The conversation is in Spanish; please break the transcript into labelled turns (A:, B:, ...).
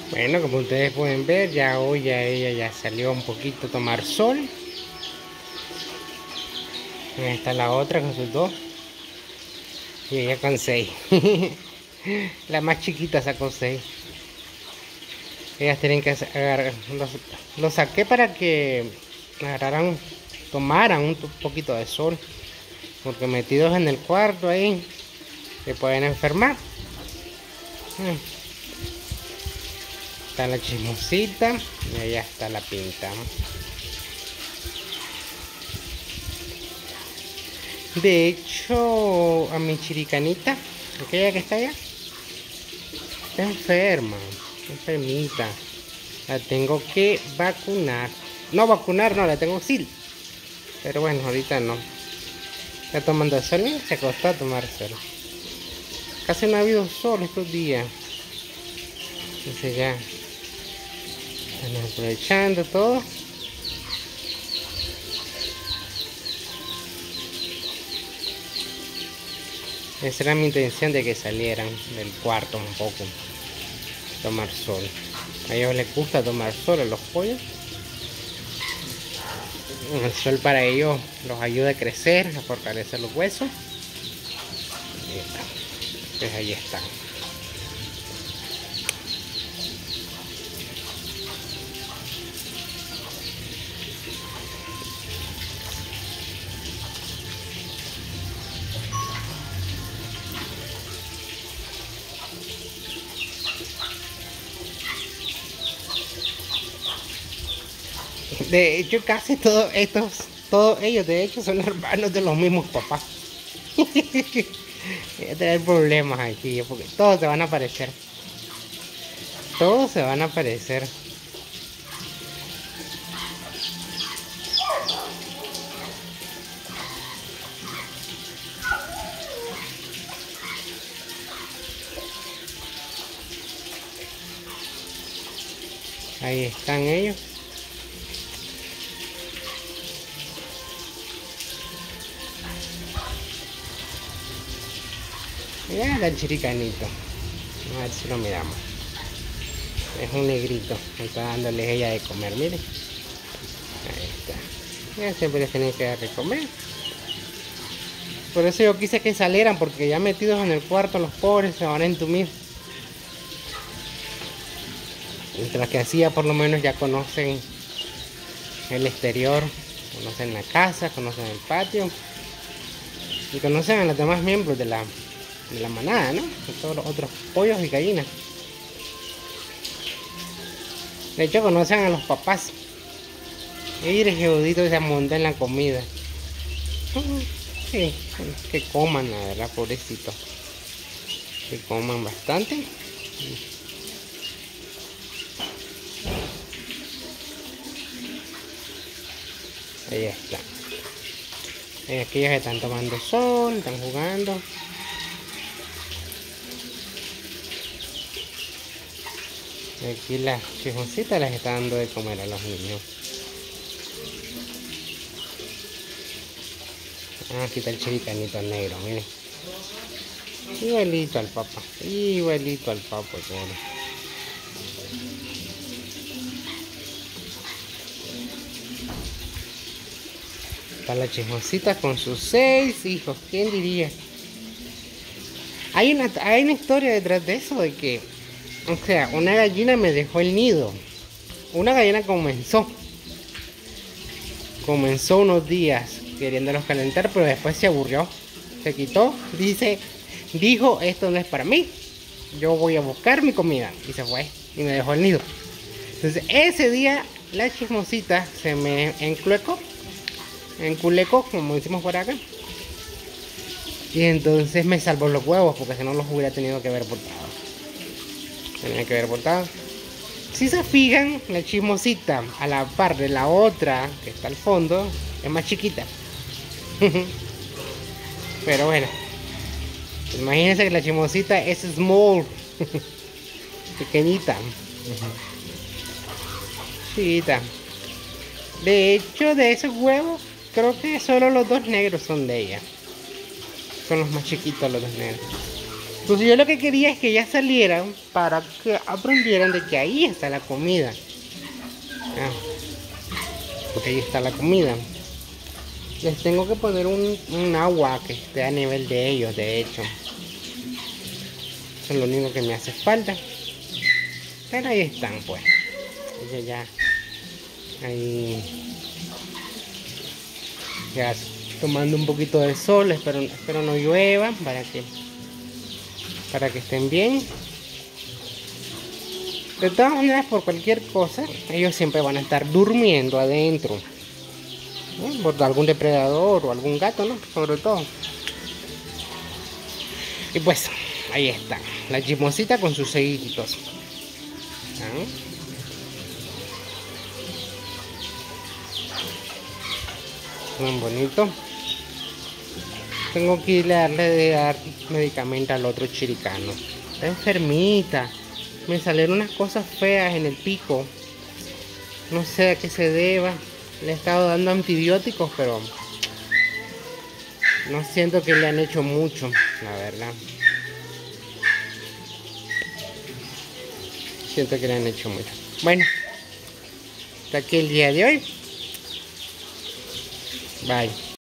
A: Bueno, como ustedes pueden ver, ya hoy ella ya salió un poquito a tomar sol. Ahí está la otra con sus dos. Y ella con 6. La más chiquita sacó 6. Ellas tienen que agarrar. Los saqué para que agarraran, tomaran un poquito de sol. Porque metidos en el cuarto ahí se pueden enfermar. Está la chismosita y allá está la pinta. De hecho, a mi chiricanita, aquella que está allá, está enferma, enfermita. La tengo que vacunar. No vacunar, no, la tengo SIL. Pero bueno, ahorita no. Está tomando sol y se acostó a tomar sol. Casi no ha habido sol estos días. Entonces ya están aprovechando todo. Esa era mi intención, de que salieran del cuarto un poco, tomar sol. A ellos les gusta tomar sol, a los pollos. El sol para ellos los ayuda a crecer, a fortalecer los huesos. Pues ahí están. De hecho, casi todos ellos, de hecho, son hermanos de los mismos papás. Voy a tener problemas aquí, porque todos se van a aparecer. Todos se van a aparecer. Ahí están ellos. Mira el chiricanito. A ver si lo miramos. Es un negrito. Está dándoles ella de comer, miren. Ahí está. Ya siempre les tienen que dar de comer. Por eso yo quise que salieran, porque ya metidos en el cuarto los pobres se van a entumir. Mientras que así ya por lo menos ya conocen el exterior, conocen la casa, conocen el patio y conocen a los demás miembros de la manada, ¿no? De todos los otros pollos y gallinas. De hecho conocen a los papás. Y el Jeudito se monta en la comida. Sí, que coman, la verdad, pobrecito. Que coman bastante. Ahí está. Aquí ellos están tomando sol, están jugando. Aquí las chismositas les están dando de comer a los niños. Aquí está el chiricanito negro, miren. Igualito al papá, igualito al papá, miren. Está la chismosita con sus 6 hijos, ¿quién diría? Hay una historia detrás de eso, de que, o sea, una gallina me dejó el nido. Una gallina comenzó unos días queriéndolos calentar, pero después se aburrió, se quitó, dijo, esto no es para mí, yo voy a buscar mi comida, y se fue, y me dejó el nido. Entonces ese día la chismosita se me enculecó, como decimos por acá, y entonces me salvó los huevos, porque si no los hubiera tenido que haber botado. Tenía que haber botado. Si se fijan, la chismosita a la par de la otra que está al fondo es más chiquita. Pero bueno, imagínense que la chismosita es small. Pequeñita. Chiquita. De hecho, de esos huevos, creo que solo los dos negros son de ella. Son los más chiquitos los dos negros. Entonces yo lo que quería es que ellas salieran para que aprendieran de que ahí está la comida. Ah, porque ahí está la comida. Les tengo que poner un agua que esté a nivel de ellos, de hecho. Eso es lo único que me hace falta. Pero ahí están, pues. Ellos ya. Ahí. Ya tomando un poquito de sol. Espero no llueva para que estén bien. De todas maneras, por cualquier cosa, ellos siempre van a estar durmiendo adentro, ¿no? Por algún depredador o algún gato, ¿no? Sobre todo. Y pues, ahí está. La chismosita con sus seguiditos. ¿Ah? Muy bonito. Tengo que irle a dar medicamento al otro chiricano. Está enfermita. Me salieron unas cosas feas en el pico. No sé a qué se deba. Le he estado dando antibióticos, pero no siento que le han hecho mucho, la verdad. Siento que le han hecho mucho. Bueno, hasta aquí el día de hoy. Bye.